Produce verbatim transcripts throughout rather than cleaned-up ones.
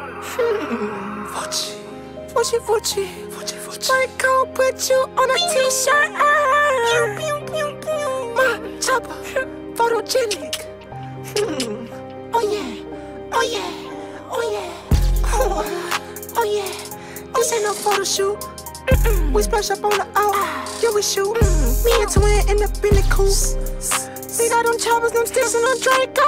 Hmm. Fuji. Fuji, Fuji. Fuji, Fuji. Spray coat, put you on a t-shirt. My chopper, photogenic. Hmm. Oh yeah, oh yeah, oh yeah. Oh, oh yeah. This ain't no photo shoot. Mm-mm. We splash up on the out, yeah we shoot. Mm-mm. Me and Twin in the Billy coupe. We got them choppers, them sticks, and them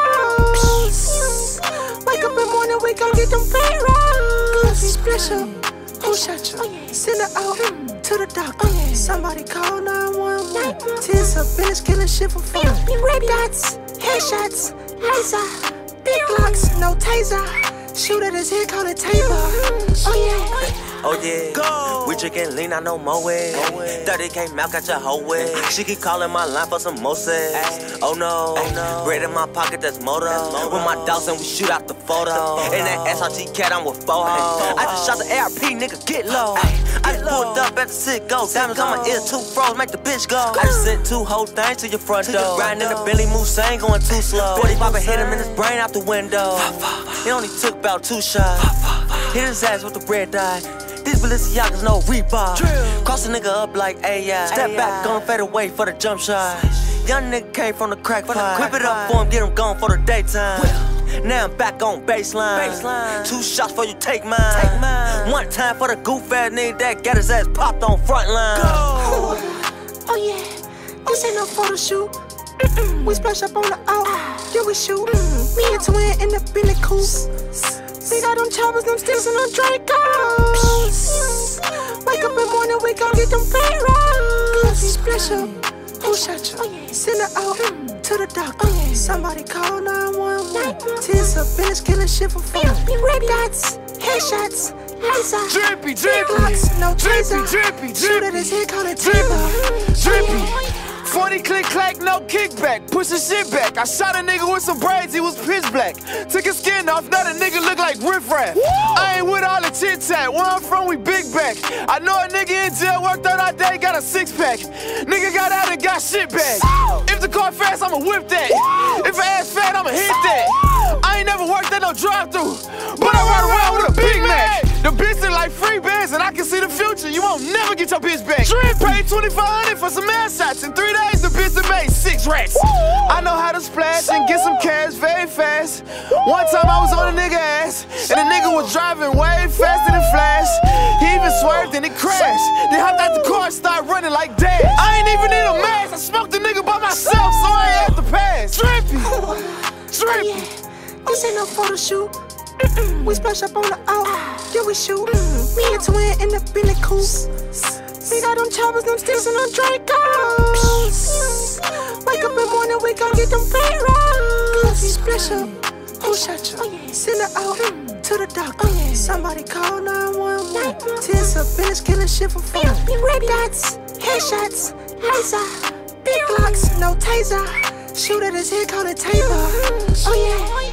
Dracos. Wake up in the morning, we gon' get them fat rolls. Splash up, who shot you? Send her out mm. to the doctor. Oh, yeah. Somebody call nine one one. Tens a bitch killing shit for fun. Red dots, headshots, laser, big blocks, no taser. Shoot at his head, call it taper. Oh yeah. Oh yeah, go. We drinking lean, I know more way. thirty K mouth got your whole way. She keep calling my line for some more sex. Oh no, oh no, bread in my pocket, that's moto. With my dogs and we shoot out the photo. In that S R T cat, I'm with four hoes. I just shot the A R P, nigga, get low. I just pulled up at the sit go. Diamonds on my ear, two froze, make the bitch go. I just sent two whole things to your front door. Riding in the Billy Moussain, going too slow. forty pop and hit him in his brain out the window. It only took about two shots. Hit his ass with the red dye. These Balenciagas no Reebok. Cross a nigga up like A I. Step back, gon' fade away for the jump shot. Young nigga came from the crack pot. Whip it up for him, get him gone for the daytime. Now I'm back on baseline. Two shots for you, take mine. One time for the goof ass nigga that got his ass popped on front line. Oh, oh yeah, this ain't no photo shoot. Mm-mm. We splash up on the out, yeah we shoot. Mm-mm. Me and Twin in the Billy coupe. We got them choppers, them sticks, and them Dracos. Wake up in the morning, we gon' get them fat rolls. Splash up, who shot you? Send her out mm. to the doctor. Oh, yeah. Somebody call nine one one. Tens a bitch killing shit for fun. Red dots, headshots, laser, drippy, drippy, blocks, no drippy, taser. drippy, Shoot at his head, call it taper. drippy. forty click clack, no kickback, push the shit back. I shot a nigga with some braids, he was pitch black. Took his skin off, now the nigga look like Riff Raff. I ain't with all the chit chat, where I'm from, we big back. I know a nigga in jail, worked out all day, got a six pack. Nigga got out and got shit back. If the car fast, I'ma whip that. If her ass fat, I'ma hit that. I ain't never worked at no drive-thru, but I ride around with a Big Mac. The bitch look like free bands, and I can see the future. You won't never get your bitch back. Drip paid twenty-five hundred for some ass shots. In three days, the bitch done made six racks. I know how to splash and get some cash very fast. One time I was on a nigga ass, and the nigga was driving way faster than Flash. He even swerved and it crashed. Then hopped out the car and started running like Dash. I ain't even need a mask. I smoked the nigga by myself, so I ain't have to pass. Drippy, drippy. This ain't no photo shoot. Mm-mm. We splash up on the out, yeah we shoot. Mm-mm. Me and Twin in the Billy coupe. We got them choppers, them sticks, and them Dracos. Wake up in the morning, we gon' get them fat rolls. Splash up, who shot you? Send her out mm. to the doctor. Oh, yeah. Somebody call nine one one. Tens a bitch killing shit for fun. Red dots, headshots, laser, big blocks, no taser. Shoot at his head, call it taper. Oh yeah.